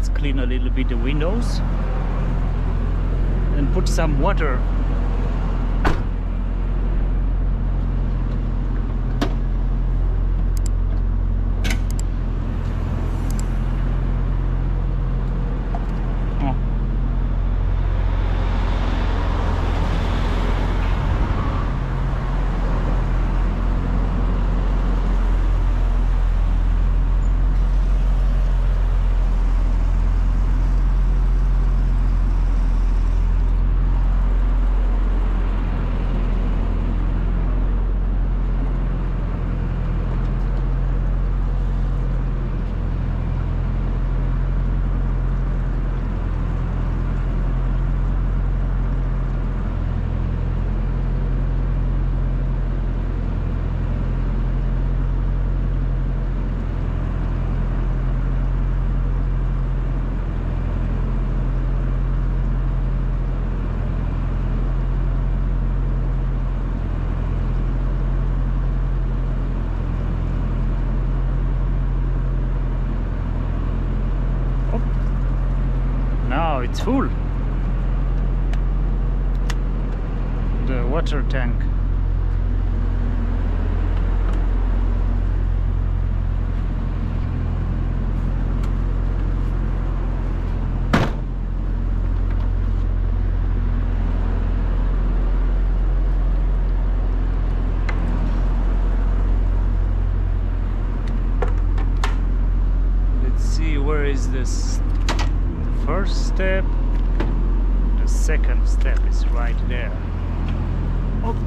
let's clean a little bit the windows and put some water. Now it's full, the water tank. Let's see, where is this? First step, the second step is right there. Oh.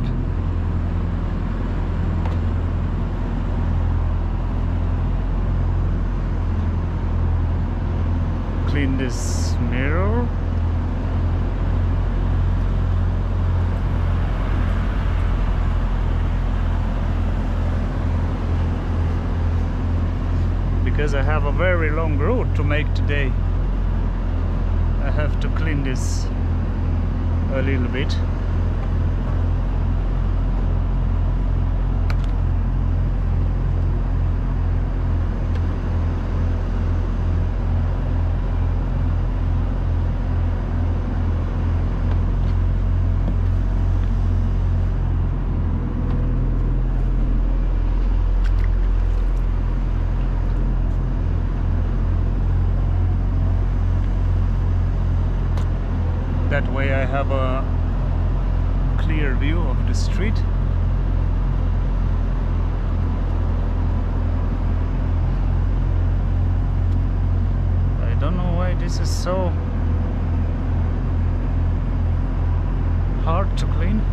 Clean this mirror. Because I have a very long road to make today, I have to clean this a little bit. That way I have a clear view of the street. I don't know why this is so hard to clean.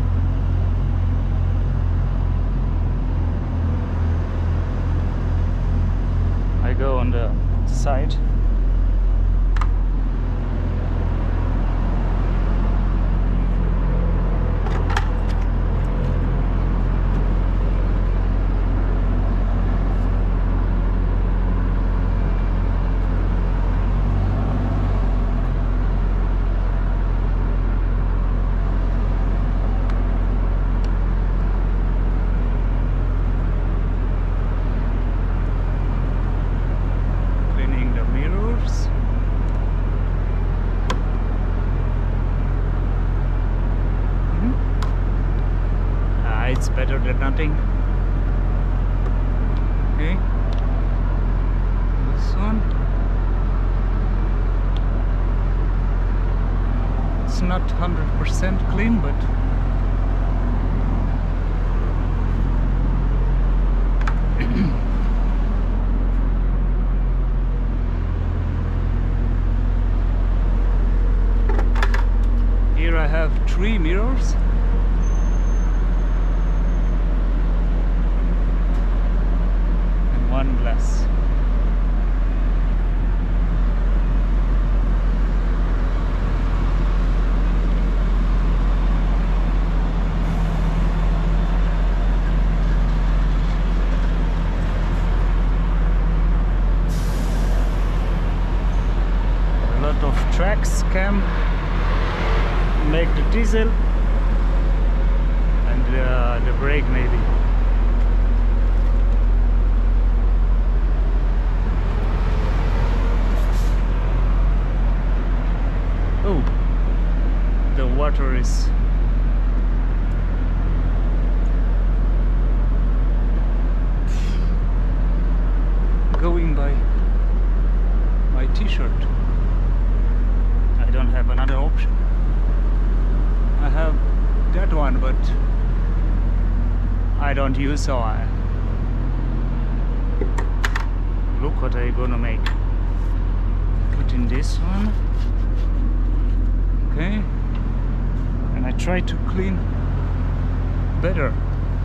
I go on the side. It's better than nothing. Okay, this one, it's not 100% clean, but here I have 3 mirrors. One glass. A lot of tracks can make the diesel and the brake maybe. water is going by my t-shirt. I don't have another option. I have that one, but I don't use, so I look what I'm gonna make. Put in this one, okay, and I try to clean better.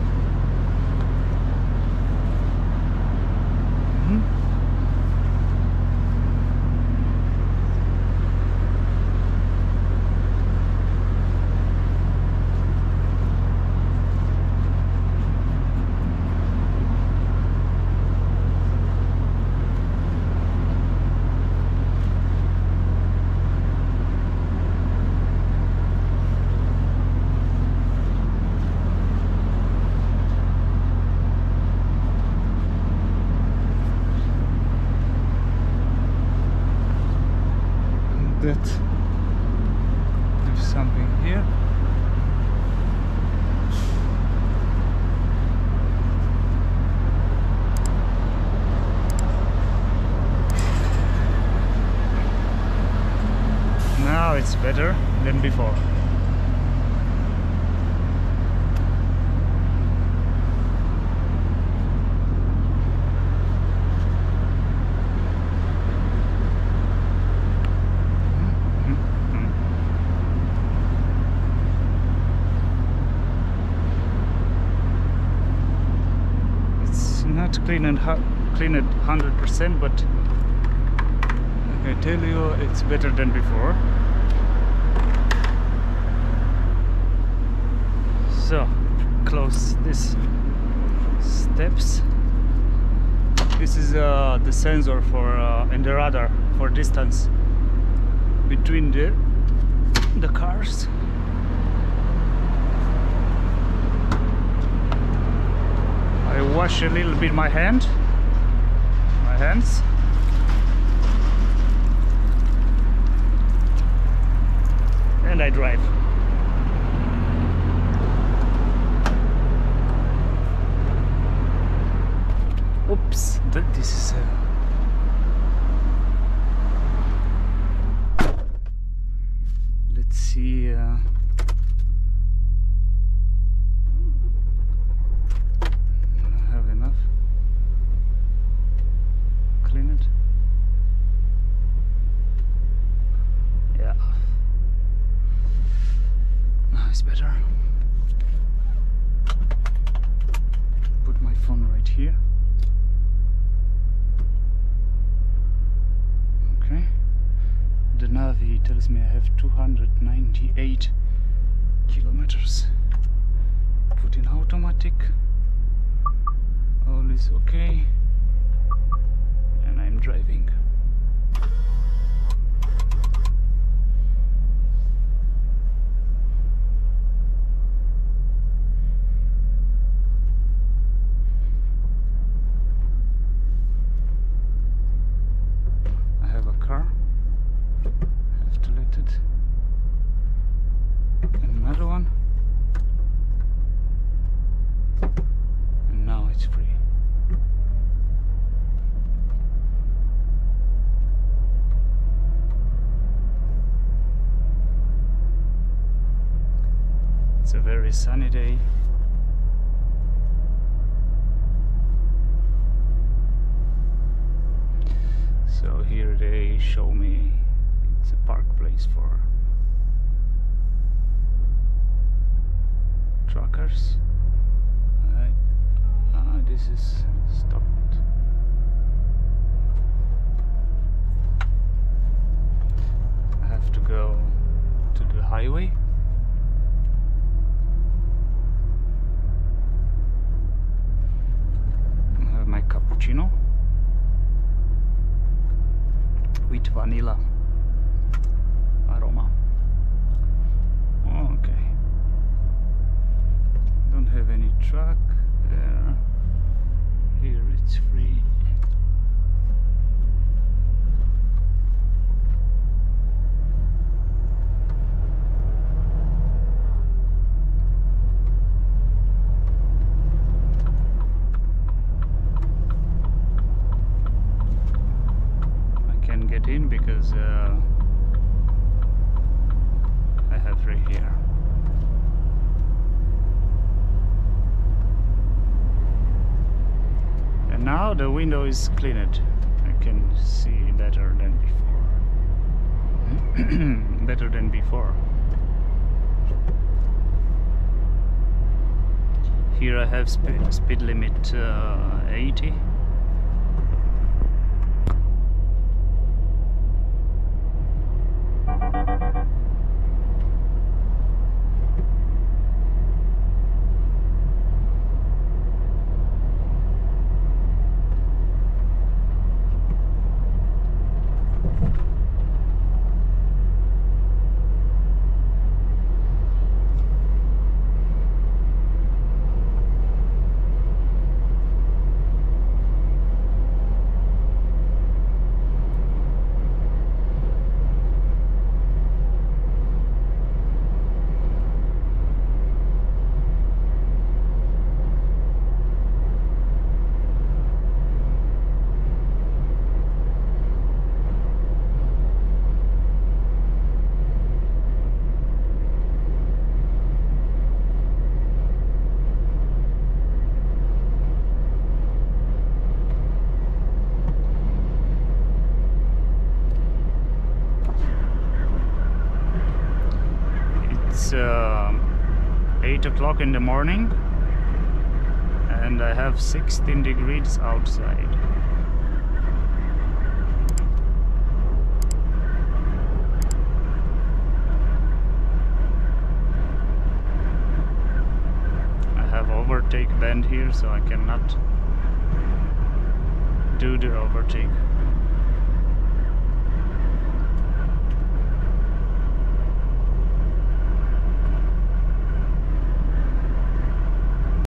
There's something here. Now it's better than before. Not clean it 100%, but I can tell you it's better than before. So close these steps. This is the sensor for and the radar for distance between the cars. I wash a little bit my hands, and I drive. Oops, this is let's see. Better. Put my phone right here. Okay. The Navi tells me I have 298 kilometers. Put in automatic. All is okay. And I'm driving. Another one, and now it's free. It's a very sunny day. So here they show me it's a park place for truckers. This is stopped. I have to go to the highway. I have my cappuccino with vanilla aroma. Okay. Don't have any truck there. Here it's free. get in because I have right here. And now the window is cleaned. I can see better than before. Better than before. Here I have speed limit 80. It's 8 o'clock in the morning and I have 16 degrees outside. I have overtake band here, so I cannot do the overtake.